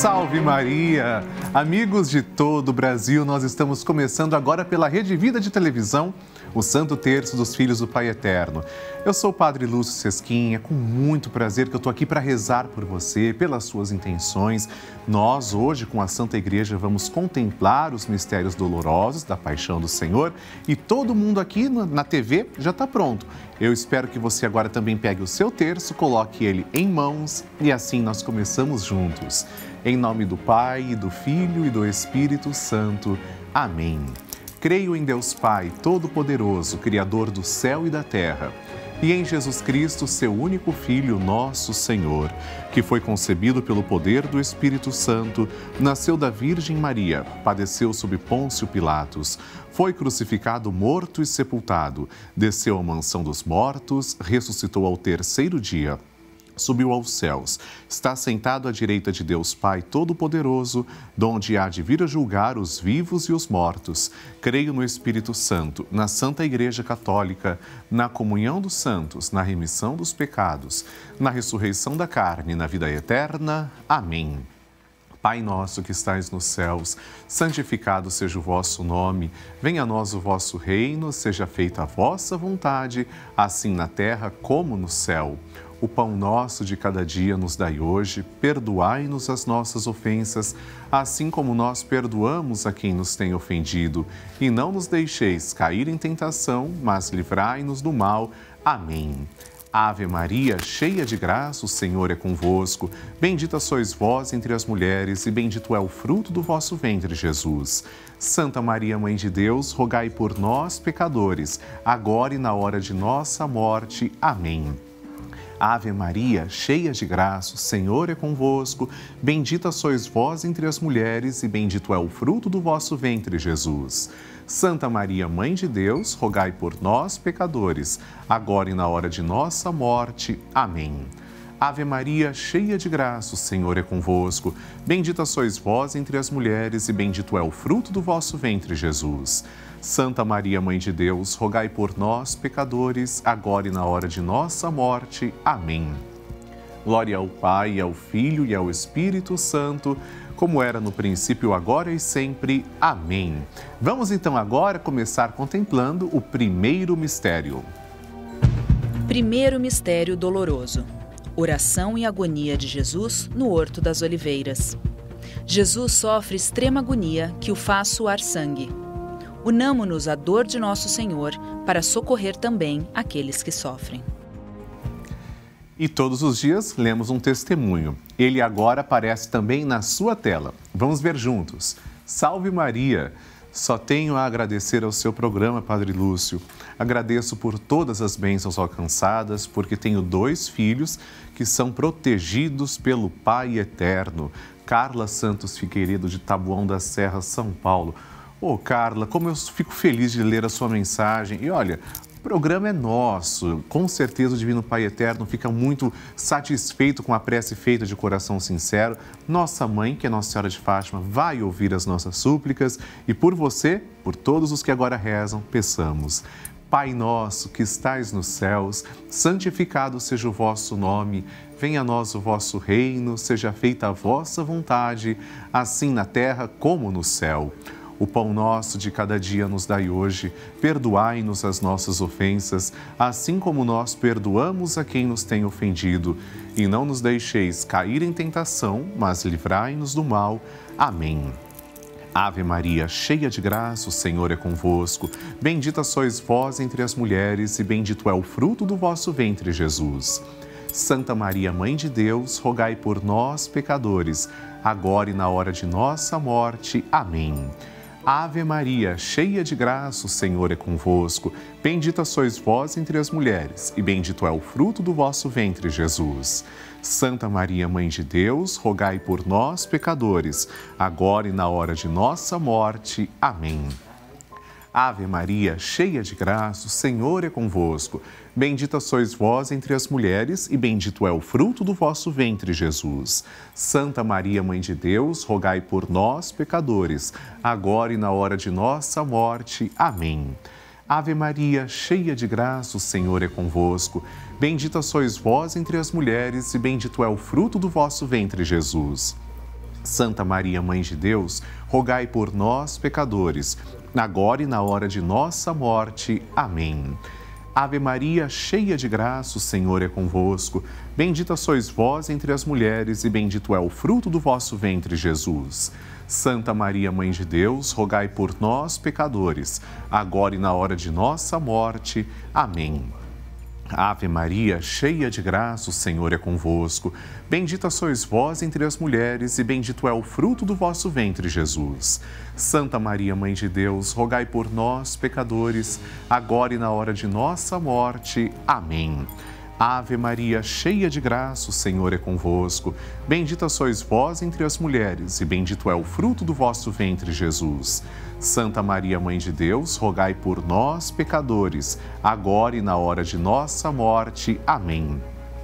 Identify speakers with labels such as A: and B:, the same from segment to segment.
A: Salve Maria! Amigos de todo o Brasil, nós estamos começando agora pela Rede Vida de Televisão, o Santo Terço dos Filhos do Pai Eterno. Eu sou o Padre Lúcio Sesquinha, com muito prazer que eu estou aqui para rezar por você, pelas suas intenções. Nós, hoje, com a Santa Igreja, vamos contemplar os mistérios dolorosos da Paixão do Senhor e todo mundo aqui na TV já está pronto. Eu espero que você agora também pegue o seu terço, coloque ele em mãos e assim nós começamos juntos. Em nome do Pai, e do Filho e do Espírito Santo. Amém. Creio em Deus Pai, Todo-Poderoso, Criador do céu e da terra, e em Jesus Cristo, seu único Filho, nosso Senhor, que foi concebido pelo poder do Espírito Santo, nasceu da Virgem Maria, padeceu sob Pôncio Pilatos, foi crucificado, morto e sepultado, desceu à mansão dos mortos, ressuscitou ao terceiro dia, subiu aos céus, está sentado à direita de Deus Pai Todo-Poderoso, donde há de vir a julgar os vivos e os mortos. Creio no Espírito Santo, na Santa Igreja Católica, na comunhão dos santos, na remissão dos pecados, na ressurreição da carne e na vida eterna. Amém. Pai nosso que estais nos céus, santificado seja o vosso nome. Venha a nós o vosso reino, seja feita a vossa vontade, assim na terra como no céu. O pão nosso de cada dia nos dai hoje, perdoai-nos as nossas ofensas, assim como nós perdoamos a quem nos tem ofendido. E não nos deixeis cair em tentação, mas livrai-nos do mal. Amém. Ave Maria, cheia de graça, o Senhor é convosco. Bendita sois vós entre as mulheres, e bendito é o fruto do vosso ventre, Jesus. Santa Maria, Mãe de Deus, rogai por nós, pecadores, agora e na hora de nossa morte. Amém. Ave Maria, cheia de graça, o Senhor é convosco. Bendita sois vós entre as mulheres, e bendito é o fruto do vosso ventre, Jesus. Santa Maria, Mãe de Deus, rogai por nós, pecadores, agora e na hora de nossa morte. Amém. Ave Maria, cheia de graça, o Senhor é convosco. Bendita sois vós entre as mulheres, e bendito é o fruto do vosso ventre, Jesus. Santa Maria, Mãe de Deus, rogai por nós, pecadores, agora e na hora de nossa morte. Amém. Glória ao Pai, ao Filho e ao Espírito Santo, como era no princípio, agora e sempre. Amém. Vamos então agora começar contemplando o primeiro mistério.
B: Primeiro mistério doloroso. Oração e agonia de Jesus no Horto das Oliveiras. Jesus sofre extrema agonia que o faz suar sangue. Unamo-nos à dor de nosso Senhor para socorrer também aqueles que sofrem.
A: E todos os dias lemos um testemunho. Ele agora aparece também na sua tela. Vamos ver juntos. Salve Maria! Só tenho a agradecer ao seu programa, Padre Lúcio. Agradeço por todas as bênçãos alcançadas, porque tenho 2 filhos que são protegidos pelo Pai Eterno. Carla Santos Figueiredo, de Taboão da Serra, São Paulo. Ô, Carla, como eu fico feliz de ler a sua mensagem. E olha, o programa é nosso. Com certeza o Divino Pai Eterno fica muito satisfeito com a prece feita de coração sincero. Nossa Mãe, que é Nossa Senhora de Fátima, vai ouvir as nossas súplicas. E por você, por todos os que agora rezam, peçamos. Pai nosso, que estais nos céus, santificado seja o vosso nome. Venha a nós o vosso reino, seja feita a vossa vontade, assim na terra como no céu. O pão nosso de cada dia nos dai hoje, perdoai-nos as nossas ofensas, assim como nós perdoamos a quem nos tem ofendido. E não nos deixeis cair em tentação, mas livrai-nos do mal. Amém. Ave Maria, cheia de graça, o Senhor é convosco. Bendita sois vós entre as mulheres, e bendito é o fruto do vosso ventre, Jesus. Santa Maria, Mãe de Deus, rogai por nós, pecadores, agora e na hora de nossa morte. Amém. Ave Maria, cheia de graça, o Senhor é convosco. Bendita sois vós entre as mulheres, e bendito é o fruto do vosso ventre, Jesus. Santa Maria, Mãe de Deus, rogai por nós, pecadores, agora e na hora de nossa morte. Amém. Ave Maria, cheia de graça, o Senhor é convosco. Bendita sois vós entre as mulheres, e bendito é o fruto do vosso ventre, Jesus. Santa Maria, Mãe de Deus, rogai por nós, pecadores, agora e na hora de nossa morte. Amém. Ave Maria, cheia de graça, o Senhor é convosco. Bendita sois vós entre as mulheres, e bendito é o fruto do vosso ventre, Jesus. Santa Maria, Mãe de Deus, rogai por nós, pecadores, agora e na hora de nossa morte. Amém. Ave Maria, cheia de graça, o Senhor é convosco. Bendita sois vós entre as mulheres e bendito é o fruto do vosso ventre, Jesus. Santa Maria, Mãe de Deus, rogai por nós, pecadores, agora e na hora de nossa morte. Amém. Ave Maria, cheia de graça, o Senhor é convosco. Bendita sois vós entre as mulheres e bendito é o fruto do vosso ventre, Jesus. Santa Maria, Mãe de Deus, rogai por nós, pecadores, agora e na hora de nossa morte. Amém. Ave Maria, cheia de graça, o Senhor é convosco. Bendita sois vós entre as mulheres e bendito é o fruto do vosso ventre, Jesus. Santa Maria, Mãe de Deus, rogai por nós, pecadores, agora e na hora de nossa morte. Amém.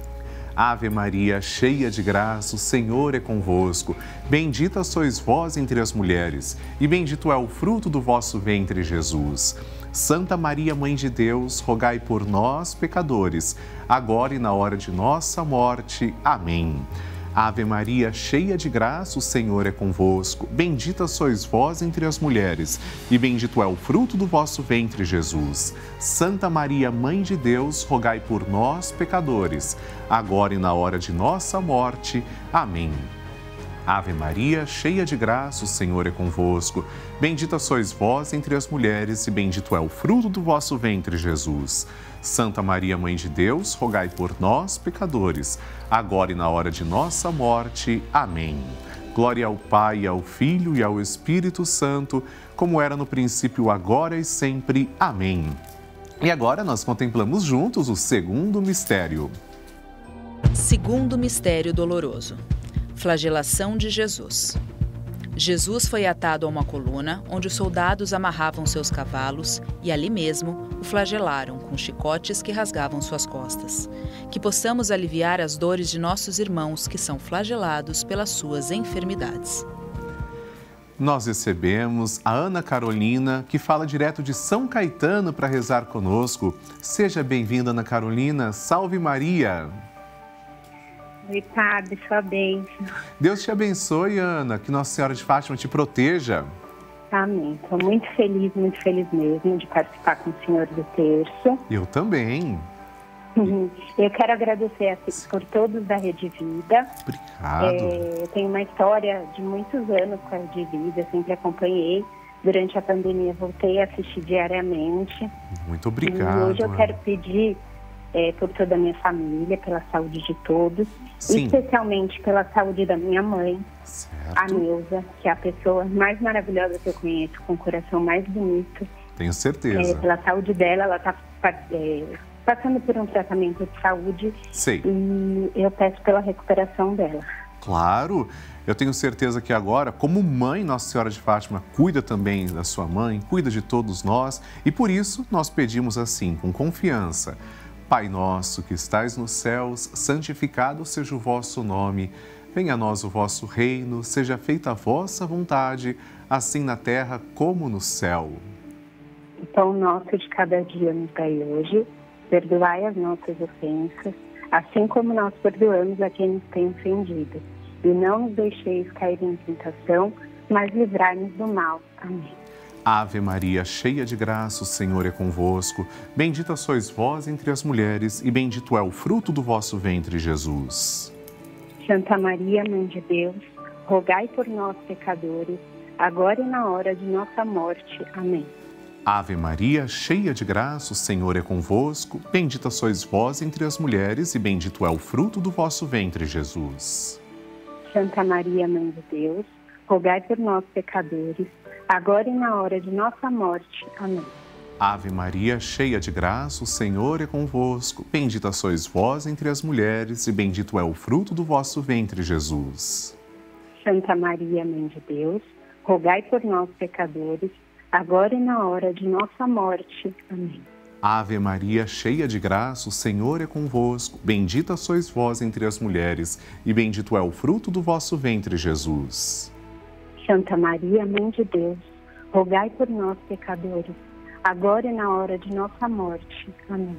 A: Ave Maria, cheia de graça, o Senhor é convosco. Bendita sois vós entre as mulheres, e bendito é o fruto do vosso ventre, Jesus. Santa Maria, Mãe de Deus, rogai por nós, pecadores, agora e na hora de nossa morte. Amém. Ave Maria, cheia de graça, o Senhor é convosco. Bendita sois vós entre as mulheres, e bendito é o fruto do vosso ventre, Jesus. Santa Maria, Mãe de Deus, rogai por nós, pecadores, agora e na hora de nossa morte. Amém. Ave Maria, cheia de graça, o Senhor é convosco. Bendita sois vós entre as mulheres, e bendito é o fruto do vosso ventre, Jesus. Santa Maria, Mãe de Deus, rogai por nós, pecadores, agora e na hora de nossa morte. Amém. Glória ao Pai, ao Filho e ao Espírito Santo, como era no princípio, agora e sempre. Amém. E agora nós contemplamos juntos o segundo mistério.
B: Segundo mistério doloroso. Flagelação de Jesus. Jesus foi atado a uma coluna, onde os soldados amarravam seus cavalos e ali mesmo o flagelaram com chicotes que rasgavam suas costas. Que possamos aliviar as dores de nossos irmãos que são flagelados pelas suas enfermidades.
A: Nós recebemos a Ana Carolina, que fala direto de São Caetano para rezar conosco. Seja bem-vinda, Ana Carolina. Salve Maria!
C: Oi, Padre, sua bênção.
A: Deus te abençoe, Ana, que Nossa Senhora de Fátima te proteja.
C: Amém. Estou muito feliz mesmo de participar com o Senhor do Terço.
A: Eu também.
C: Eu quero agradecer por todos da Rede Vida.
A: Obrigado.
C: Eu tenho uma história de muitos anos com a Rede Vida, sempre acompanhei. Durante a pandemia voltei a assistir diariamente.
A: Muito obrigado.
C: E hoje eu quero pedir por toda a minha família, pela saúde de todos,
A: Sim.
C: especialmente pela saúde da minha mãe,
A: Certo.
C: a Neuza, que é a pessoa mais maravilhosa que eu conheço, com o coração mais bonito.
A: Tenho certeza.
C: Pela saúde dela, ela está passando por um tratamento de saúde.
A: Sei.
C: E eu peço pela recuperação dela.
A: Claro, eu tenho certeza que agora, como mãe, Nossa Senhora de Fátima cuida também da sua mãe, cuida de todos nós, e por isso nós pedimos assim, com confiança: Pai nosso que estais nos céus, santificado seja o vosso nome. Venha a nós o vosso reino, seja feita a vossa vontade, assim na terra como no céu.
C: O pão nosso de cada dia nos dai hoje, perdoai as nossas ofensas, assim como nós perdoamos a quem nos tem ofendido. E não nos deixeis cair em tentação, mas livrai-nos do mal. Amém.
A: Ave Maria, cheia de graça, o Senhor é convosco. Bendita sois vós entre as mulheres e bendito é o fruto do vosso ventre, Jesus.
C: Santa Maria, Mãe de Deus, rogai por nós, pecadores, agora e na hora de nossa morte. Amém.
A: Ave Maria, cheia de graça, o Senhor é convosco. Bendita sois vós entre as mulheres e bendito é o fruto do vosso ventre, Jesus.
C: Santa Maria, Mãe de Deus, rogai por nós, pecadores, agora e na hora de nossa morte. Amém.
A: Ave Maria, cheia de graça, o Senhor é convosco. Bendita sois vós entre as mulheres e bendito é o fruto do vosso ventre, Jesus.
C: Santa Maria, Mãe de Deus, rogai por nós, pecadores, agora e na hora de nossa morte. Amém.
A: Ave Maria, cheia de graça, o Senhor é convosco. Bendita sois vós entre as mulheres e bendito é o fruto do vosso ventre, Jesus.
C: Santa Maria, Mãe de Deus, rogai por nós, pecadores, agora e na hora de nossa morte. Amém.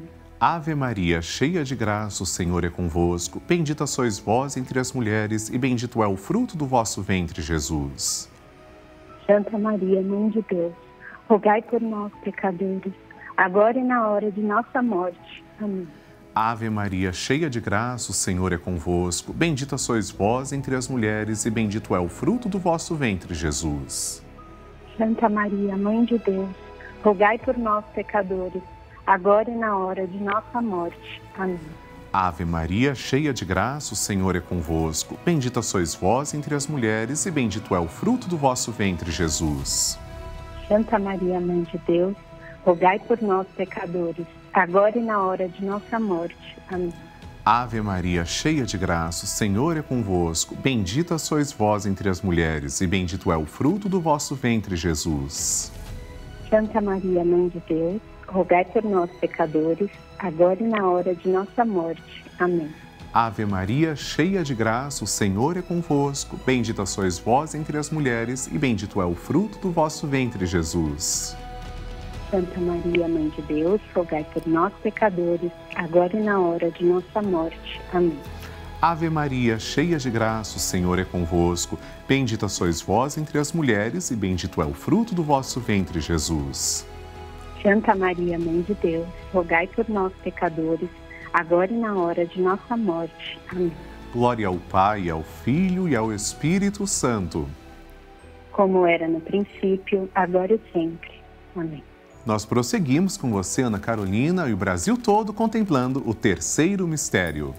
A: Ave Maria, cheia de graça, o Senhor é convosco. Bendita sois vós entre as mulheres e bendito é o fruto do vosso ventre, Jesus.
C: Santa Maria, Mãe de Deus, rogai por nós, pecadores, agora e na hora de nossa morte. Amém.
A: Ave Maria, cheia de graça, o Senhor é convosco. Bendita sois vós entre as mulheres e bendito é o fruto do vosso ventre, Jesus.
C: Santa Maria, Mãe de Deus, rogai por nós, pecadores, agora e na hora de nossa morte. Amém.
A: Ave Maria, cheia de graça, o Senhor é convosco. Bendita sois vós entre as mulheres e bendito é o fruto do vosso ventre, Jesus.
C: Santa Maria, Mãe de Deus, rogai por nós, pecadores, agora e na hora de nossa morte. Amém.
A: Ave Maria, cheia de graça, o Senhor é convosco. Bendita sois vós entre as mulheres e bendito é o fruto do vosso ventre, Jesus.
C: Santa Maria, Mãe de Deus, rogai por nós, pecadores, agora e na hora de nossa morte. Amém.
A: Ave Maria, cheia de graça, o Senhor é convosco. Bendita sois vós entre as mulheres e bendito é o fruto do vosso ventre, Jesus.
C: Santa Maria, Mãe de Deus, rogai por nós, pecadores, agora e na hora de nossa morte. Amém.
A: Ave Maria, cheia de graça, o Senhor é convosco. Bendita sois vós entre as mulheres e bendito é o fruto do vosso ventre, Jesus.
C: Santa Maria, Mãe de Deus, rogai por nós, pecadores, agora e na hora de nossa morte. Amém.
A: Glória ao Pai, ao Filho e ao Espírito Santo.
C: Como era no princípio, agora e sempre. Amém.
A: Nós prosseguimos com você, Ana Carolina, e o Brasil todo contemplando o terceiro mistério.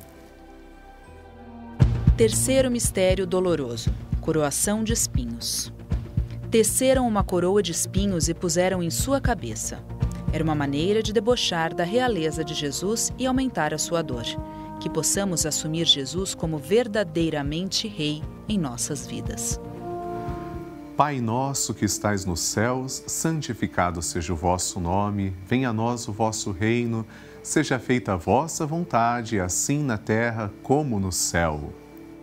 B: Terceiro mistério doloroso, coroação de espinhos. Teceram uma coroa de espinhos e puseram em sua cabeça. Era uma maneira de debochar da realeza de Jesus e aumentar a sua dor. Que possamos assumir Jesus como verdadeiramente Rei em nossas vidas.
A: Pai nosso que estais nos céus, santificado seja o vosso nome, venha a nós o vosso reino, seja feita a vossa vontade, assim na terra como no céu.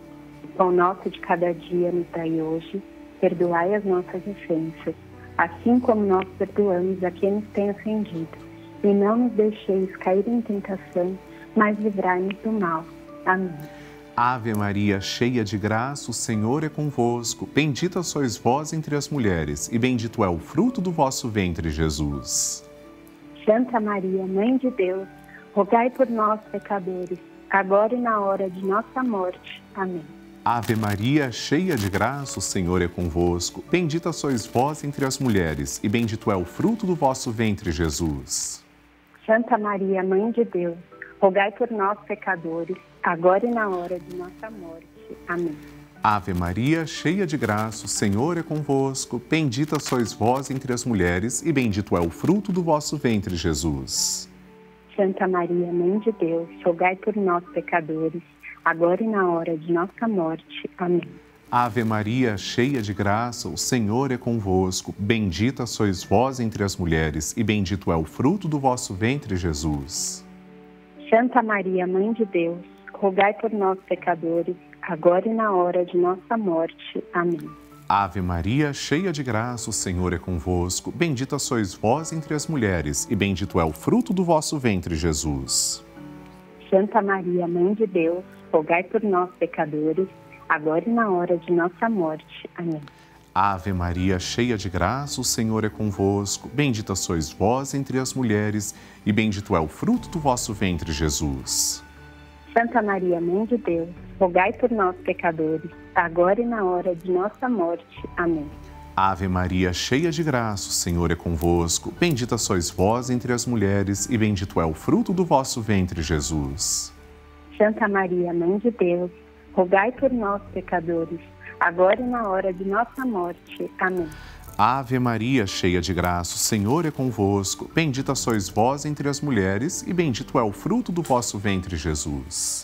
C: O pão nosso de cada dia nos dai hoje, perdoai as nossas ofensas, assim como nós perdoamos a quem nos tem ofendido. E não nos deixeis cair em tentação, mas livrai-nos do mal. Amém.
A: Ave Maria, cheia de graça, o Senhor é convosco. Bendita sois vós entre as mulheres, e bendito é o fruto do vosso ventre, Jesus.
C: Santa Maria, Mãe de Deus, rogai por nós, pecadores, agora e na hora de nossa morte. Amém.
A: Ave Maria, cheia de graça, o Senhor é convosco. Bendita sois vós entre as mulheres, e bendito é o fruto do vosso ventre, Jesus.
C: Santa Maria, Mãe de Deus, rogai por nós, pecadores, agora e na hora de nossa morte. Amém.
A: Ave Maria, cheia de graça, o Senhor é convosco. Bendita sois vós entre as mulheres, e bendito é o fruto do vosso ventre, Jesus.
C: Santa Maria, Mãe de Deus, rogai por nós, pecadores, agora e na hora de nossa morte. Amém.
A: Ave Maria, cheia de graça, o Senhor é convosco. Bendita sois vós entre as mulheres, e bendito é o fruto do vosso ventre, Jesus.
C: Santa Maria, Mãe de Deus, rogai por nós, pecadores, agora e na hora de nossa morte. Amém.
A: Ave Maria, cheia de graça, o Senhor é convosco. Bendita sois vós entre as mulheres, e bendito é o fruto do vosso ventre, Jesus.
C: Santa Maria, Mãe de Deus, rogai por nós, pecadores, agora e na hora de nossa morte. Amém.
A: Ave Maria, cheia de graça, o Senhor é convosco. Bendita sois vós entre as mulheres, e bendito é o fruto do vosso ventre, Jesus.
C: Santa Maria, Mãe de Deus, rogai por nós, pecadores, agora e na hora de nossa morte. Amém.
A: Ave Maria, cheia de graça, o Senhor é convosco. Bendita sois vós entre as mulheres, e bendito é o fruto do vosso ventre, Jesus.
C: Santa Maria, Mãe de Deus, rogai por nós, pecadores, agora e na hora de nossa morte. Amém.
A: Ave Maria, cheia de graça, o Senhor é convosco. Bendita sois vós entre as mulheres, e bendito é o fruto do vosso ventre, Jesus.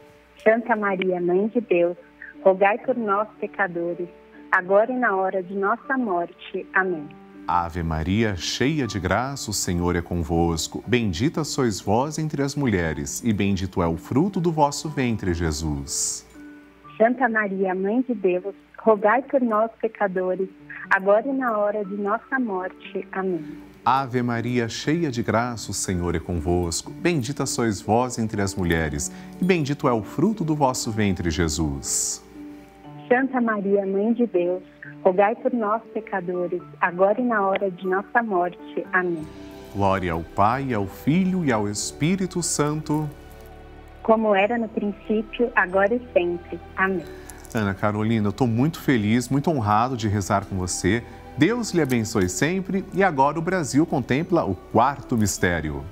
C: Santa Maria, Mãe de Deus, rogai por nós, pecadores, agora e na hora de nossa morte. Amém.
A: Ave Maria, cheia de graça, o Senhor é convosco. Bendita sois vós entre as mulheres, e bendito é o fruto do vosso ventre, Jesus.
C: Santa Maria, Mãe de Deus, rogai por nós, pecadores, agora e na hora de nossa morte. Amém.
A: Ave Maria, cheia de graça, o Senhor é convosco. Bendita sois vós entre as mulheres, e bendito é o fruto do vosso ventre, Jesus.
C: Santa Maria, Mãe de Deus, rogai por nós, pecadores, agora e na hora de nossa morte. Amém.
A: Glória ao Pai, ao Filho e ao Espírito Santo.
C: Como era no princípio, agora e sempre. Amém.
A: Ana Carolina, eu estou muito feliz, muito honrado de rezar com você. Deus lhe abençoe sempre e agora o Brasil contempla o quarto mistério.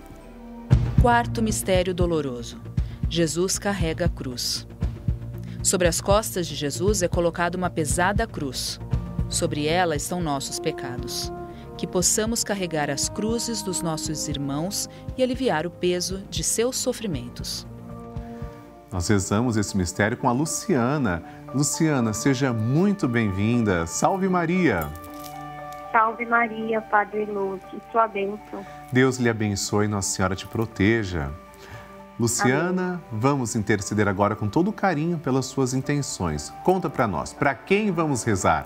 B: Quarto mistério doloroso. Jesus carrega a cruz. Sobre as costas de Jesus é colocada uma pesada cruz. Sobre ela estão nossos pecados. Que possamos carregar as cruzes dos nossos irmãos e aliviar o peso de seus sofrimentos.
A: Nós rezamos esse mistério com a Luciana. Luciana, seja muito bem-vinda. Salve Maria!
D: Salve Maria, Padre Lúcio, sua bênção.
A: Deus lhe abençoe e Nossa Senhora te proteja. Luciana, amém. Vamos interceder agora com todo carinho pelas suas intenções. Conta para nós, para quem vamos rezar?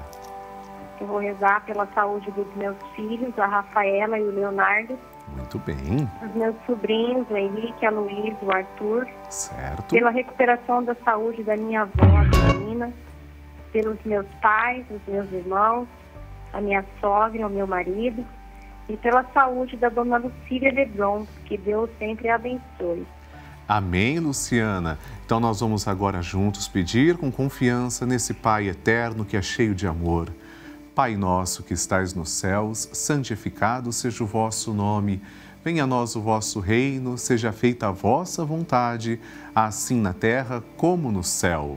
D: Eu vou rezar pela saúde dos meus filhos, a Rafaela e o Leonardo.
A: Muito bem.
D: Os meus sobrinhos, o Henrique, a Luísa, o Arthur.
A: Certo.
D: Pela recuperação da saúde da minha avó, a Menina. Pelos meus pais, os meus irmãos, a minha sogra, o meu marido. E pela saúde da dona Lucília Leblon, que Deus sempre a abençoe.
A: Amém, Luciana. Então nós vamos agora juntos pedir com confiança nesse Pai eterno que é cheio de amor. Pai nosso que estais nos céus, santificado seja o vosso nome. Venha a nós o vosso reino, seja feita a vossa vontade, assim na terra como no céu.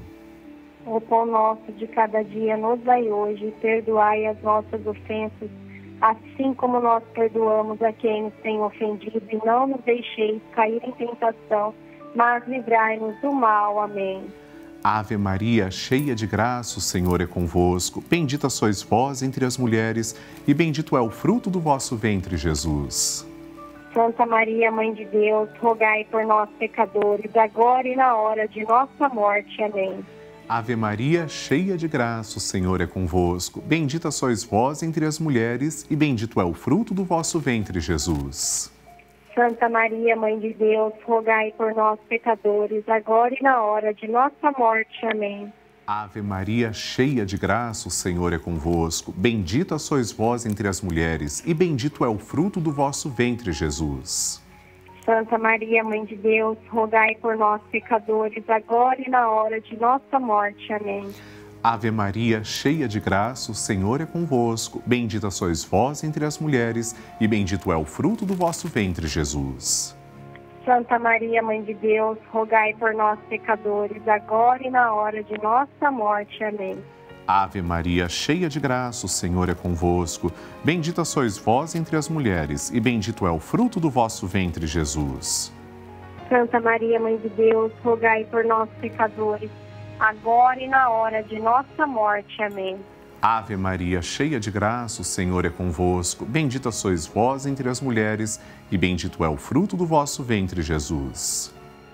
D: O pão nosso de cada dia nos dai hoje, e perdoai as nossas ofensas, assim como nós perdoamos a quem nos tem ofendido, e não nos deixeis cair em tentação, mas livrai-nos do mal. Amém.
A: Ave Maria, cheia de graça, o Senhor é convosco. Bendita sois vós entre as mulheres, e bendito é o fruto do vosso ventre, Jesus.
D: Santa Maria, Mãe de Deus, rogai por nós, pecadores, agora e na hora de nossa morte. Amém.
A: Ave Maria, cheia de graça, o Senhor é convosco. Bendita sois vós entre as mulheres, e bendito é o fruto do vosso ventre, Jesus.
D: Santa Maria, Mãe de Deus, rogai por nós, pecadores, agora e na hora de nossa morte. Amém.
A: Ave Maria, cheia de graça, o Senhor é convosco. Bendita sois vós entre as mulheres, e bendito é o fruto do vosso ventre, Jesus.
D: Santa Maria, Mãe de Deus, rogai por nós, pecadores, agora e na hora de nossa morte. Amém.
A: Ave Maria, cheia de graça, o Senhor é convosco. Bendita sois vós entre as mulheres, e bendito é o fruto do vosso ventre, Jesus.
D: Santa Maria, Mãe de Deus, rogai por nós, pecadores, agora e na hora de nossa morte. Amém.
A: Ave Maria, cheia de graça, o Senhor é convosco. Bendita sois vós entre as mulheres, e bendito é o fruto do vosso ventre, Jesus.
D: Santa Maria, Mãe de Deus, rogai por nós, pecadores, agora e na hora de nossa morte. Amém.
A: Ave Maria, cheia de graça, o Senhor é convosco. Bendita sois vós entre as mulheres, e bendito é o fruto do vosso ventre, Jesus.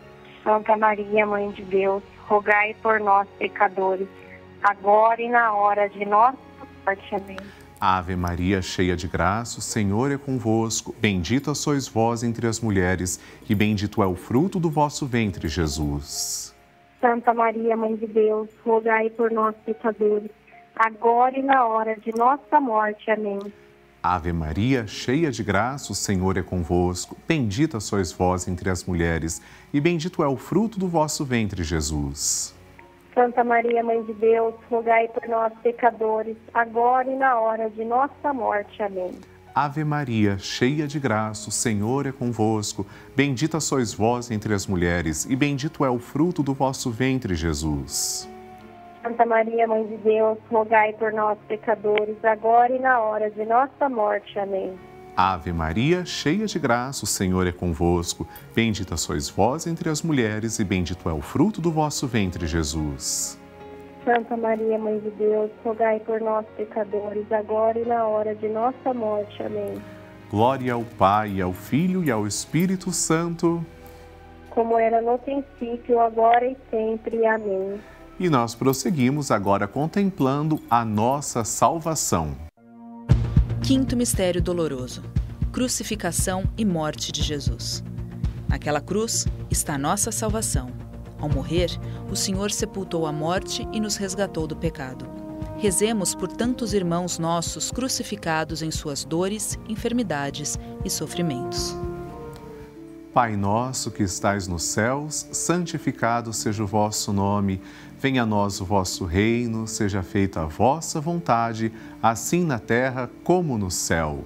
D: Santa Maria, Mãe de Deus, rogai por nós, pecadores, agora e na hora de nossa morte. Amém.
A: Ave Maria, cheia de graça, o Senhor é convosco. Bendita sois vós entre as mulheres, e bendito é o fruto do vosso ventre, Jesus.
D: Santa Maria, Mãe de Deus, rogai por nós, pecadores, agora e na hora de nossa morte. Amém.
A: Ave Maria, cheia de graça, o Senhor é convosco. Bendita sois vós entre as mulheres, e bendito é o fruto do vosso ventre, Jesus.
D: Santa Maria, Mãe de Deus, rogai por nós, pecadores, agora e na hora de nossa morte. Amém.
A: Ave Maria, cheia de graça, o Senhor é convosco. Bendita sois vós entre as mulheres, e bendito é o fruto do vosso ventre, Jesus.
D: Santa Maria, Mãe de Deus, rogai por nós, pecadores, agora e na hora de nossa morte. Amém.
A: Ave Maria, cheia de graça, o Senhor é convosco. Bendita sois vós entre as mulheres, e bendito é o fruto do vosso ventre, Jesus.
D: Santa Maria, Mãe de Deus, rogai por nós, pecadores, agora e na hora de nossa morte. Amém.
A: Glória ao Pai, ao Filho e ao Espírito Santo.
D: Como era no princípio, agora e sempre. Amém.
A: E nós prosseguimos agora contemplando a nossa salvação.
B: Quinto mistério doloroso. crucificação e morte de Jesus. Naquela cruz está a nossa salvação. Ao morrer, o Senhor sepultou a morte e nos resgatou do pecado. Rezemos por tantos irmãos nossos crucificados em suas dores, enfermidades e sofrimentos.
A: Pai nosso que estais nos céus, santificado seja o vosso nome. Venha a nós o vosso reino, seja feita a vossa vontade, assim na terra como no céu.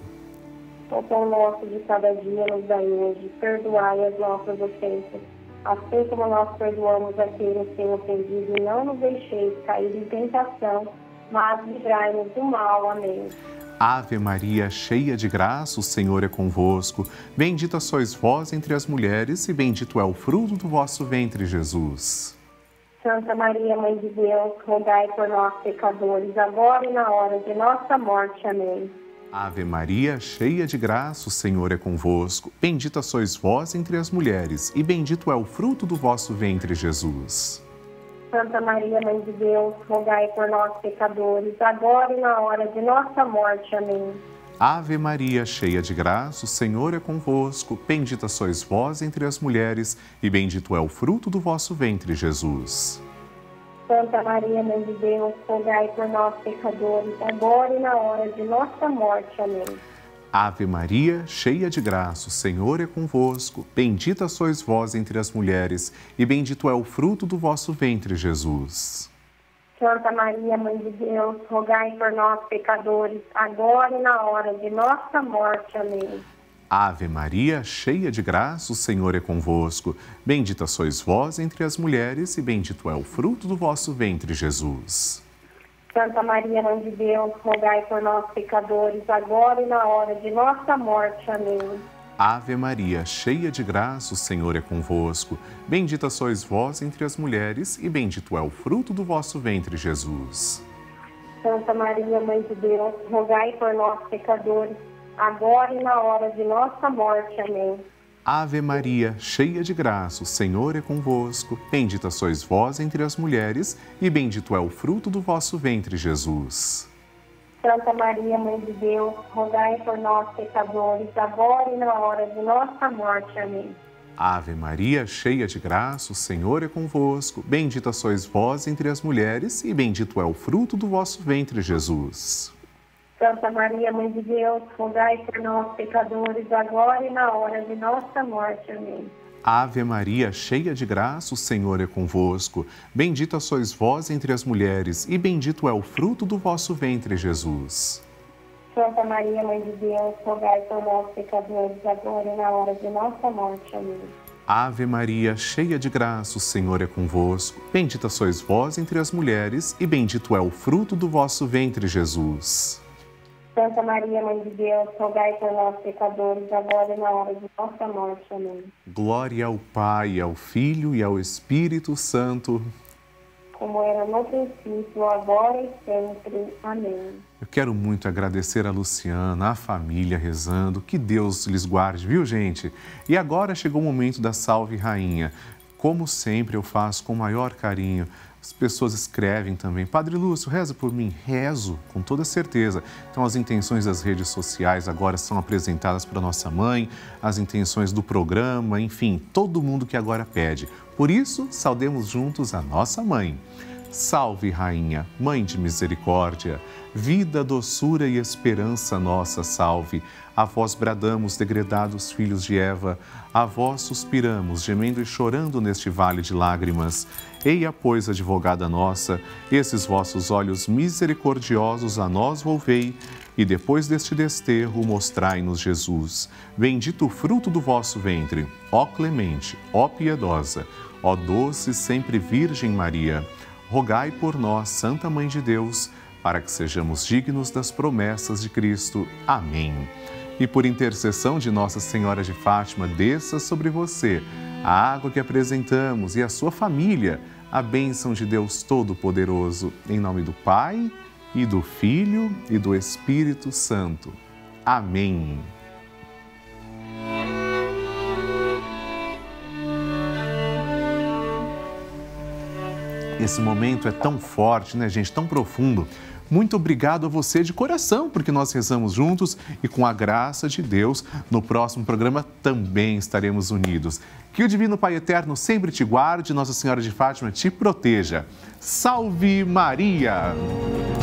D: O pão nosso de cada dia nos dai hoje, perdoai as nossas ofensas, assim como nós perdoamos a quem nos tem ofendido, e não nos deixeis cair em tentação, mas livrai-nos do mal. Amém.
A: Ave Maria, cheia de graça, o Senhor é convosco. Bendita sois vós entre as mulheres e bendito é o fruto do vosso ventre, Jesus.
D: Santa Maria, Mãe de Deus, rogai por nós, pecadores, agora e na hora de nossa morte. Amém.
A: Ave Maria, cheia de graça, o Senhor é convosco. Bendita sois vós entre as mulheres e bendito é o fruto do vosso ventre, Jesus.
D: Santa Maria, Mãe de Deus, rogai por nós, pecadores, agora e na hora de nossa morte. Amém.
A: Ave Maria, cheia de graça, o Senhor é convosco. Bendita sois vós entre as mulheres e bendito é o fruto do vosso ventre, Jesus.
D: Santa Maria, Mãe de Deus, rogai por nós, pecadores, agora e na hora de nossa morte. Amém.
A: Ave Maria, cheia de graça, o Senhor é convosco. Bendita sois vós entre as mulheres e bendito é o fruto do vosso ventre, Jesus.
D: Santa Maria, Mãe de Deus, rogai por nós, pecadores, agora e na hora de nossa morte. Amém.
A: Ave Maria, cheia de graça, o Senhor é convosco. Bendita sois vós entre as mulheres e bendito é o fruto do vosso ventre, Jesus.
D: Santa Maria, Mãe de Deus, rogai por nós, pecadores, agora e na hora de nossa morte. Amém.
A: Ave Maria, cheia de graça, o Senhor é convosco. Bendita sois vós entre as mulheres e bendito é o fruto do vosso ventre, Jesus.
D: Santa Maria, Mãe de Deus, rogai por nós, pecadores, agora e na hora de nossa morte. Amém.
A: Ave Maria, cheia de graça, o Senhor é convosco. Bendita sois vós entre as mulheres e bendito é o fruto do vosso ventre, Jesus.
D: Santa Maria, Mãe de Deus, rogai por nós, pecadores, agora e na hora de nossa morte. Amém.
A: Ave Maria, cheia de graça, o Senhor é convosco. Bendita sois vós entre as mulheres e bendito é o fruto do vosso ventre, Jesus.
D: Santa Maria, Mãe de Deus, rogai por nós, pecadores, agora e na hora de nossa morte. Amém.
A: Ave Maria, cheia de graça, o Senhor é convosco. Bendita sois vós entre as mulheres e bendito é o fruto do vosso ventre, Jesus.
D: Santa Maria, Mãe de Deus, rogai por nós, pecadores, agora e na hora de nossa morte. Amém.
A: Ave Maria, cheia de graça, o Senhor é convosco. Bendita sois vós entre as mulheres e bendito é o fruto do vosso ventre, Jesus.
D: Santa Maria, Mãe de Deus, rogai por nós, pecadores, agora e na hora de nossa morte. Amém.
A: Glória ao Pai, ao Filho e ao Espírito Santo.
D: Como era no princípio, agora e sempre. Amém.
A: Eu quero muito agradecer a Luciana, a família rezando. Que Deus lhes guarde, viu, gente? E agora chegou o momento da Salve Rainha. Como sempre, eu faço com o maior carinho. As pessoas escrevem também, Padre Lúcio, reza por mim. Rezo, com toda certeza. Então, as intenções das redes sociais agora são apresentadas para nossa mãe, as intenções do programa, enfim, todo mundo que agora pede. Por isso, saudemos juntos a nossa mãe. Salve, Rainha, Mãe de Misericórdia, vida, doçura e esperança nossa, salve. A vós bradamos, degredados filhos de Eva, a vós suspiramos, gemendo e chorando neste vale de lágrimas. Eia, pois, advogada nossa, esses vossos olhos misericordiosos a nós volvei, e depois deste desterro mostrai-nos Jesus. Bendito o fruto do vosso ventre, ó clemente, ó piedosa, ó doce sempre Virgem Maria. Rogai por nós, Santa Mãe de Deus, para que sejamos dignos das promessas de Cristo. Amém. E por intercessão de Nossa Senhora de Fátima, desça sobre você a água que apresentamos e a sua família, a bênção de Deus Todo-Poderoso, em nome do Pai, e do Filho, e do Espírito Santo. Amém. Esse momento é tão forte, né, gente? Tão profundo, muito obrigado a você de coração, porque nós rezamos juntos e com a graça de Deus, no próximo programa também estaremos unidos. Que o Divino Pai Eterno sempre te guarde, Nossa Senhora de Fátima te proteja. Salve Maria!